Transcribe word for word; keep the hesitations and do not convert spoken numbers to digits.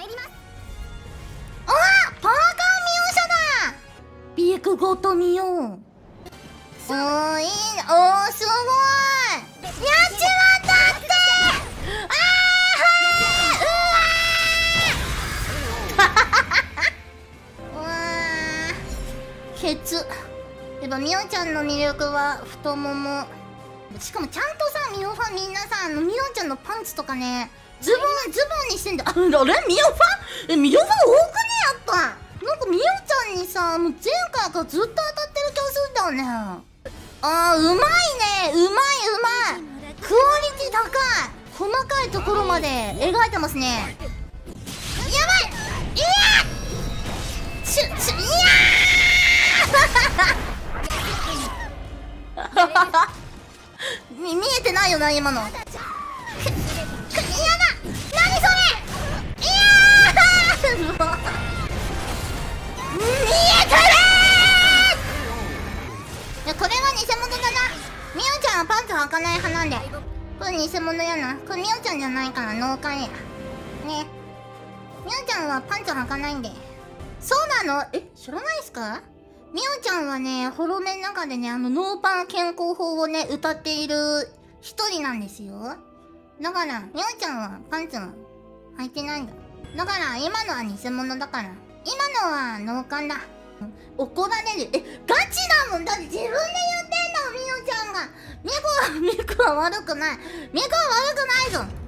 あ、パーカーミオ社だ。ビークごと見よう。おー、いい、おー、すごい。やっちまったって。あー、うわー。うわー。ケツ。やっぱミオちゃんの魅力は太もも。しかもちゃんとさ、ミオファンみんなさ、あのミオちゃんのパンツとかね、ズボン、ズボンにしてんだ。あ、あれミオファンえ、ミオファン多くねやっぱ。なんかミオちゃんにさ、もう前回からずっと当たってる気がするんだよね。あー、うまいね。うまいうまい。クオリティ高い。細かいところまで描いてますね。やばい。いやーちゅ、ちゅ、いやー見、見えてないよな、今の。く、く、やだ。何それ。いやー見えてるー。いや、これは偽物だな。ミオちゃんはパンツ履かない派なんで。これ偽物やな。これミオちゃんじゃないから農家や。ね。ミオちゃんはパンツ履かないんで。そうなの？え、知らないっすか？ミオちゃんはね、ホロメの中でね、あの、ノーパン健康法をね、歌っている一人なんですよ。だから、ミオちゃんはパンツは履いてないんだ。だから、今のは偽物だから。今のは脳幹だ。怒られる。え、ガチだもん。だって自分で言ってんの、ミオちゃんが。ミコは、ミコは悪くない。ミコは悪くないぞ。